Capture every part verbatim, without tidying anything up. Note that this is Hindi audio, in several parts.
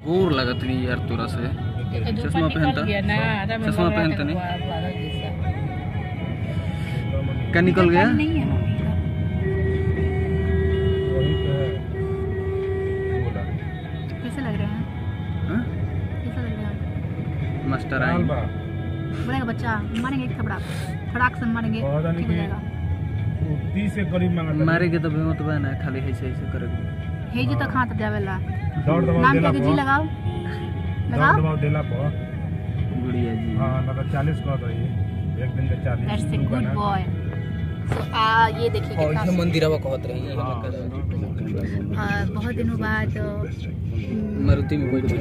और लगत नहीं यार तोरा से चश्मा पहनता चश्मा पहनता नहीं क्या निकल गया कैसे लग रहे हैं कैसे लग रहे हैं मास्टर आई बोलेगा बच्चा मारेंगे एक थपड़ा फटाक से मारेंगे ठीक हो जाएगा तीस से करीब मांगा मारेगे तो बेमत बा ना खाली ऐसे ऐसे करेगा हे जो तक हाथ देवेला दौड़ दबाव नाम देला क्या जी लगाओ दौड़ लगाओ दबाव देला पर गुड़िया जी हां ना तो चालीस कर दो ये एक दिन के चालीस that's a good boy so आ ये देखिए कितना और मंदिरवा कहत रही है हाँ, बहुत दिनों बाद मारुति में बैठ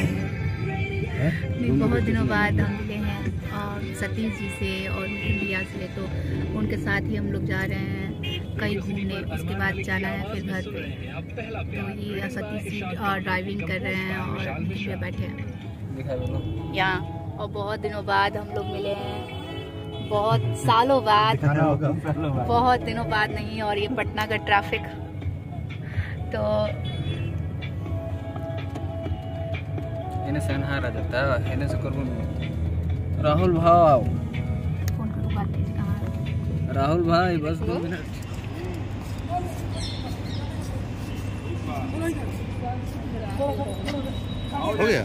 नहीं, बहुत दिनों बाद हम मिले हैं और सतीश जी से और इंडिया से, तो उनके साथ ही हम लोग जा रहे हैं कहीं घूमने, उसके बाद जाना है फिर घर पे। तो ये सतीश जी ड्राइविंग कर रहे हैं और पीछे बैठे हैं यहाँ, और बहुत दिनों बाद हम लोग मिले हैं, बहुत सालों बाद, बहुत दिनों बाद नहीं। और ये पटना का ट्रैफिक, तो इन्हें से अनहारा जाता है, इन्हें से करबो राहुल भाव फोन करो बात कीजिए कहाँ राहुल भाई बस दो मिनट हो गया।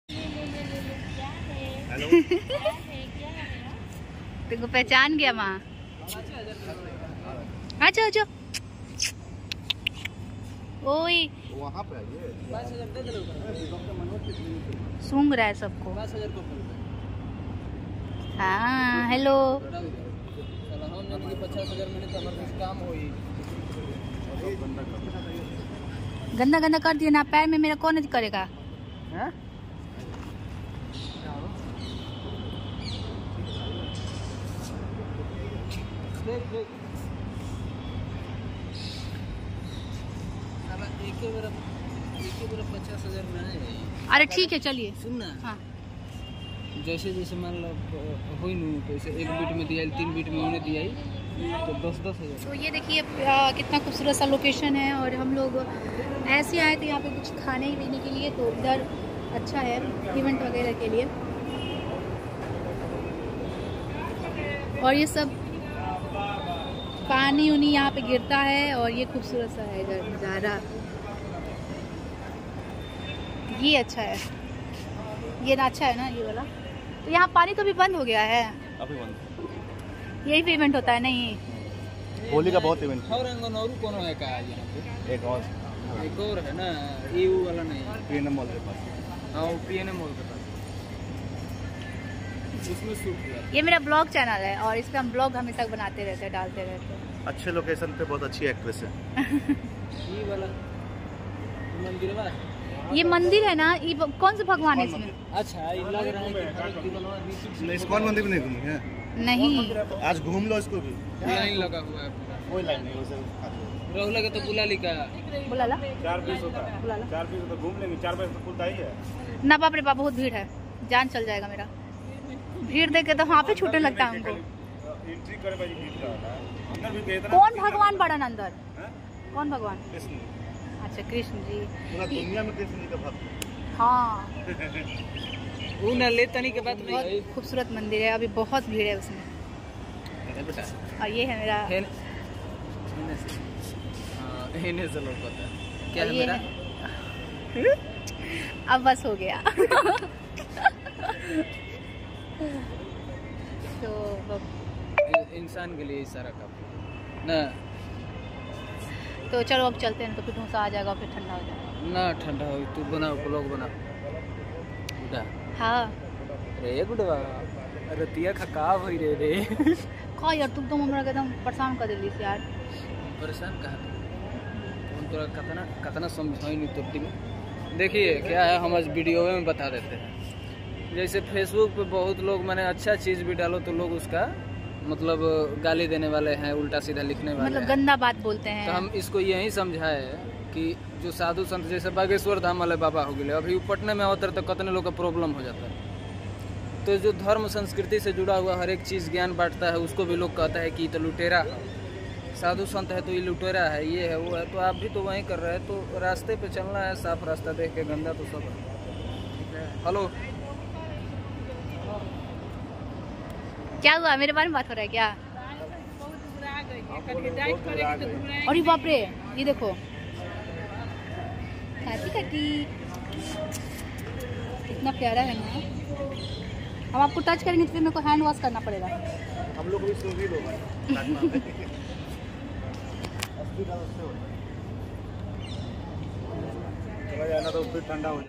तुमको पहचान गया माँ? अच्छा अच्छा ओए वहाँ पे आइए, सूंघ रहा है सबको। हाँ हेलो, गंदा गंदा कर दिया ना, पैर में मेरा कौन करेगा? हाँ? पचास हजार में अरे ठीक है चलिए। सुन ना, हाँ जैसे जैसे मान लो हुई नू, तो ऐसे एक बीट में दिया, तीन बीट में उन्हें दिया, तो दस दस हजार। तो ये देखिए कितना खूबसूरत सा लोकेशन है, और हम लोग ऐसे आए थे यहाँ पे कुछ खाने पीने के लिए, तो इधर अच्छा है इवेंट वगैरह के लिए। और ये सब पानी उनी यहाँ पे गिरता है, और ये खूबसूरत सा है इधर नज़ारा, ये अच्छा है, ये ना अच्छा है ना ये वाला। तो यहाँ पानी तो भी बंद हो गया है अभी बंद। यही पे इवेंट होता है नहीं? होली का बहुत इवेंट। और अंगनौरू कौन है का यहाँ पे? एक और एक और है ना, ईयू वाला नहीं, पीएनएम मॉल के पास। हाँ वो पीएनएम मॉल के पास, उसमें शूट किया। ये मेरा ब्लॉग चैनल है, और इस पे हम ब्लॉग हमेशा बनाते रहते हैं, डालते रहते हैं। अच्छे लोकेशन पे बहुत अच्छी एक्ट्रेस है। ये वाला मंदिर वाला, ये मंदिर है ना, ये कौन से भगवान है इसमें? अच्छा ये लग रहा है कि इस्कॉन मंदिर में नहीं घूमी है? नहीं, आज घूम लो इसको भी। लाइन लगा हुआ है, कोई लाइन नहीं, उसे राहुल के तो बुला ली का बुला ला चार पीस होता है, बुला ला। चार पीस होता है, घूम लेंगे, चार बजे तो खुलता ही है। ना बाप रे बाप, बहुत भीड़ है, जान चल जाएगा मेरा। भीड़ देख के तो वहाँ पे छूटने लगता है हमको। एंट्री करे भाई भीड़ का होता है, अंदर भी गए थे। कौन भगवान बड़ा अंदर? कौन भगवान? कृष्ण। अच्छा कृष्ण जी। पूरा दुनिया में कृष्ण जी का भक्त। हाँ वो न ले तनी के बाद बहुत नहीं। खूबसूरत मंदिर है, अभी बहुत भीड़ है उसमें। और ये है मेरा, हेन हेने से, हाँ हेने से लोग पता है क्या और है ये मेरा। है। अब बस हो गया। तो इ- इंसान के लिए इशारा काफी ना, तो चलो अब चलते हैं, तो फिर डोसा आ जाएगा और फिर ठंडा हो जाएगा। ना ठंडा हो, तू बनाओ ब्लॉग बना गुडा हाँ रे गुडवा, रतिया खका भई रे रे। कहा यार, तुम तो हमरा के एकदम परेशान कर दिली यार। परेशान कहा तुम, तोरा कतना कतना समझाई नहीं तो दिन। देखिए क्या है, हम आज वीडियो में बता देते हैं। जैसे फेसबुक पे बहुत लोग मैंने अच्छा चीज़ भी डालो तो लोग उसका मतलब गाली देने वाले हैं, उल्टा सीधा लिखने वाले मतलब हैं। गंदा बात बोलते हैं। तो हम इसको यही समझाए कि जो साधु संत जैसे बागेश्वर धाम वाले बाबा हो गए, अभी पटना में होते तो कितने लोग का प्रॉब्लम हो जाता है। तो जो धर्म संस्कृति से जुड़ा हुआ हर एक चीज़ ज्ञान बांटता है, उसको भी लोग कहता है कि तो लुटेरा है, साधु संत है तो ये लुटेरा है, ये है वो है। तो आप भी तो वहीं कर रहे हैं, तो रास्ते पे चलना है, साफ रास्ता देख के, गंदा तो सब है। हेलो, क्या हुआ, मेरे बारे में बात हो रहा है क्या? अरे बाप रे, ये देखो काटी काटी, इतना प्यारा है ना। अब आपको टच करेंगे तो फिर मेरे को हैंड वॉश करना पड़ेगा। हम लोग भी सूखी लोग हैं। चला जाना तो फिर ठंडा हो जाए।